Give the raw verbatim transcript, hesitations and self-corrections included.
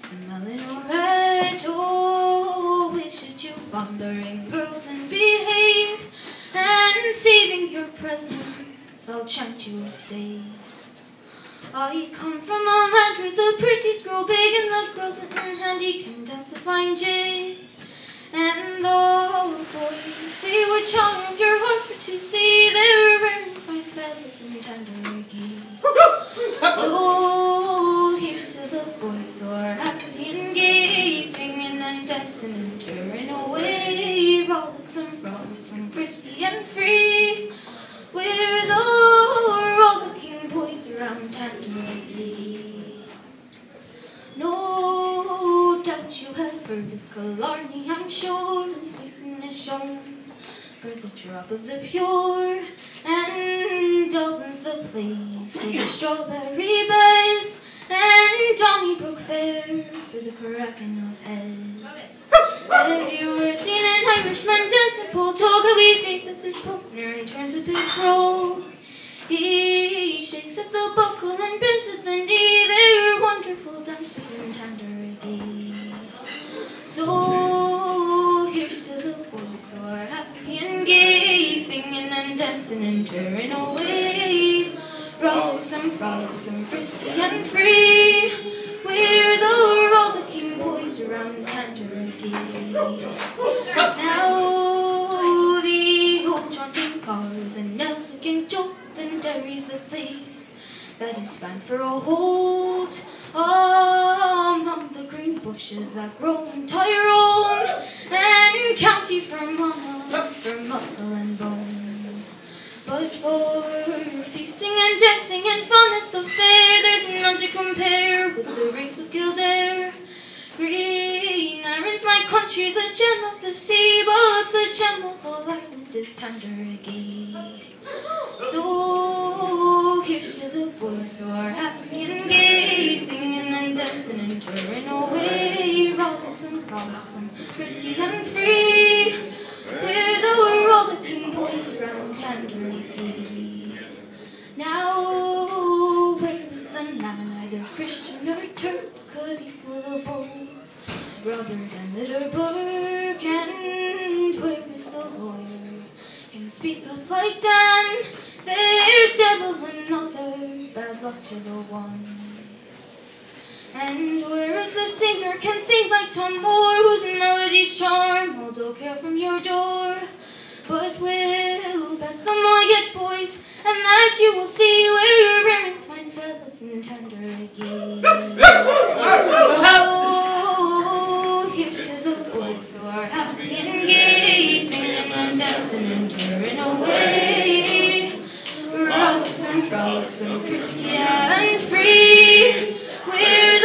smelling alright. Oh, wish that you wandering girls and behave, and saving your presence, I'll chant you a stave. I come from a land where the pretties grow big and the girls in handy can dance a fine jig. And the boys, they would charm your heart, for to see they're very fine fellas in Tandragee. So here's to the boys who are happy and gay, singing and dancing and tearing away. Rollicksome, frolicsome, frisky and free, we're the rollicking boys around Tandragee. No doubt you have heard of Killarney, I'm sure, and sweet Innishowen for the drop of the pure, and Dublin's the place for the strawberry beds, and Donnybrook Fair for the cracking of heads. Have you ever seen an Irishman dance and pull talk how he faces his partner and turns up his brogue? He shakes at the buckle and bends at the knee. They're wonderful dancers in Tandragee. So here's to the boys who are happy and gay, singing and dancing and tearing away. Rollicksome, frolicsome, frisky and free, we're the rollicking boys around Tandragee. Now the old jaunting cars and elegant jolt and Derry's the place that is found for a holt among the green bushes that grow in Tyrone and County Fermanagh for muscle and bone. But for feasting and dancing and fun at the fair, there's none to compare with the rigs of Kildare. Green Iron's my country, the gem of the sea, but the gem of all Ireland is Tandragee. So here's to the boys who are happy and gay, singing and dancing and tearing away. Rollicksome, frolicsome, frisky and free, we're the rollicking boys around Tandragee. Now where is the man, either Christian or Turk, could equal the bold Robert and Litterburg? And where is the lawyer can speak up like Dan? There's devil another, bad luck to the one. And where is the singer can sing like Tom Moore, whose melodies charm all dull care from your door? But we'll bet them all yet, boys, and that you will see we're rearing fine fellas in Tandragee. So here's to the boys who are happy and gay, singing and dancing and tearing away. Rollicksome, frolicsome, frisky and free, we're